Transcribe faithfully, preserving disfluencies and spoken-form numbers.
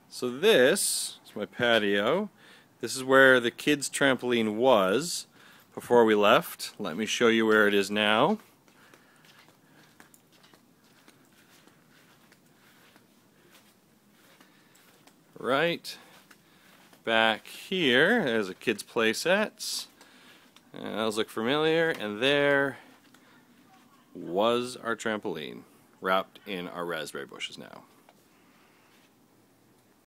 So this is my patio. This is where the kids' trampoline was before we left. Let me show you where it is now. Right back here, there's a kids' play sets. And those look familiar, and there was our trampoline, wrapped in our raspberry bushes now.